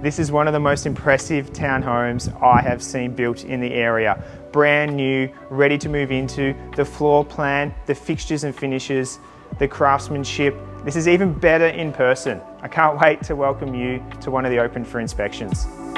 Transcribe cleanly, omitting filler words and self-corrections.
This is one of the most impressive townhomes I have seen built in the area. Brand new, ready to move into. The floor plan, the fixtures and finishes, the craftsmanship. This is even better in person. I can't wait to welcome you to one of the open for inspections.